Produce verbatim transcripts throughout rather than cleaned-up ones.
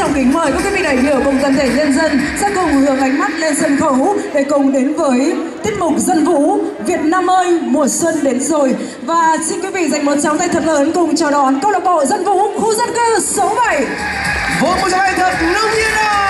trọng kính mời các quý vị đại biểu cùng toàn thể nhân dân sẽ cùng hướng ánh mắt lên sân khấu để cùng đến với tiết mục dân vũ Việt Nam ơi mùa xuân đến rồi. Và xin quý vị dành một tràng tay thật lớn cùng chào đón câu lạc bộ dân vũ khu dân cư số bảy. Vỗ một tràng tay thật nồng nhiệt nào.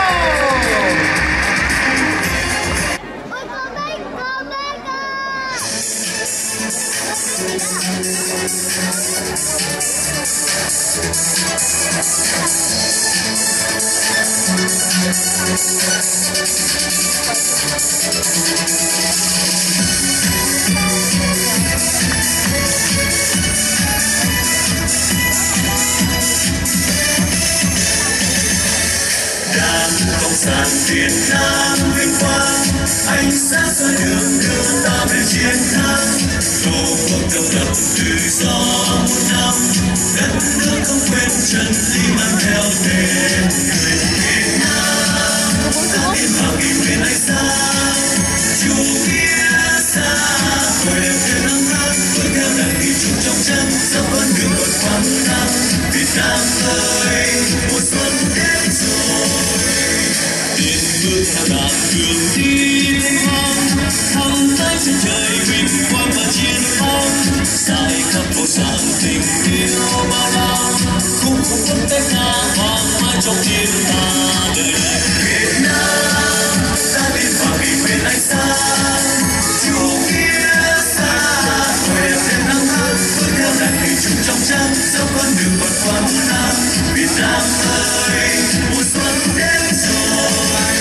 Đảng Cộng sản Việt Nam vinh quang, ánh sáng soi đường đưa ta về chiến thắng. Tổ quốc độc lập tự do muôn năm, đất nước không quên chân lý mang theo tên người Việt Nam. Ta tiến vào kỷ nguyên ánh sáng, chủ nghĩa xã hội đẹp thêm nắng thắm, bước theo đảng kỳ trục trong trắng, dẫu con đường còn vắng năm. Việt Nam ơi, mùa xuân đến rồi. Tiến bước theo đảng đường đi thanh thang, thẳng tới chân trời vinh quang và chiến thắng. Dài khắp màu sáng tình yêu bao la, khúc khúc quân tay ca vang mãi trong tim ta. Đời đời Việt Nam, ta tiến vào kỷ nguyên ánh sáng, chủ nghĩa xã hội đẹp thêm nắng thắm, bước theo đảng kỳ trục trong trắng, dẫu con đường còn vắng năm. Việt Nam ơi, mùa xuân đến rồi.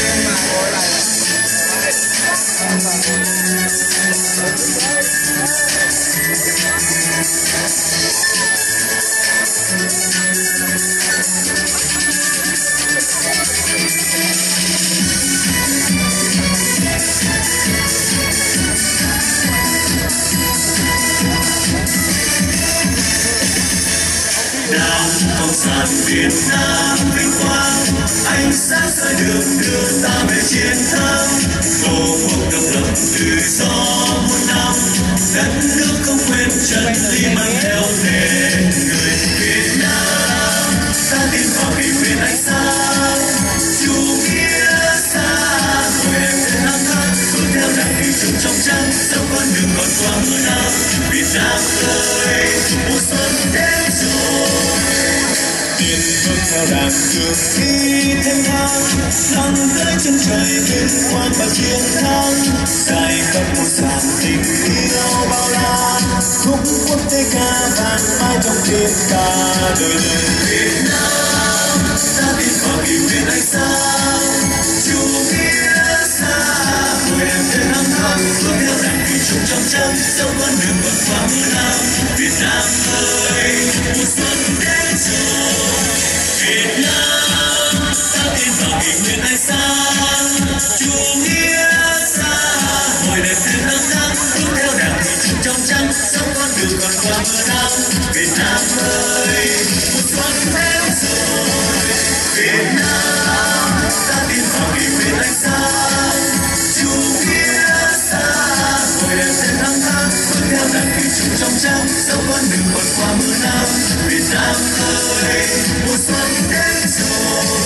Đảng Cộng sản Việt Nam vinh quang, ánh sáng soi đường đưa ta về chiến thắng. Tổ quốc độc lập tự do muôn năm, đất nước không quên chân lý mang theo tên người Việt Nam. Ta tiến vào kỷ nguyên ánh sáng, chủ nghĩa xã hội đẹp thêm nắng thắm, bước theo đảng kỳ trục trong trắng, dẫu con đường còn vắng năm. Việt Nam ơi, mùa xuân đến rồi. Tiến bước theo đảng đường đi thanh thang, thẳng tới chân trời vinh quang và chiến thắng. Dài khắp một dàn tình yêu bao la, khúc quốc tế ca vang mãi trong tim ta. Đời đời Việt Nam, ta tiến vào kỷ nguyên ánh sáng, chủ nghĩa xã hội đẹp thêm nắng thắm, bước theo đảng kỳ trục trong trắng, dẫu con đường còn vắng năm. Việt Nam ơi, mùa xuân đến rồi. Việt Nam, ta tiến vào kỷ nguyên ánh sáng, chủ nghĩa xã hội đẹp thêm nắng thắm, bước theo đảng kỳ trục trong trắng, dẫu con đường còn vắng năm. Việt Nam ơi, mùa xuân đến rồi. Việt Nam, ta tiến vào kỷ nguyên ánh sáng, chủ nghĩa xã hội đẹp thêm nắng thắm, bước theo đảng kỳ trục trong trắng, dẫu con đường còn qua mưa năm. Việt Nam ơi, mùa xuân đến rồi.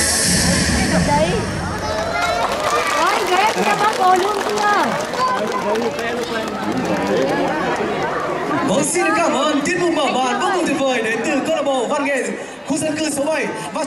Đấy. Ôi, ghép cho bác cô luôn chưa? Vâng, xin cảm ơn tiết mục mở màn vô cùng tuyệt vời đến từ câu lạc bộ văn nghệ khu dân cư số bảy. Và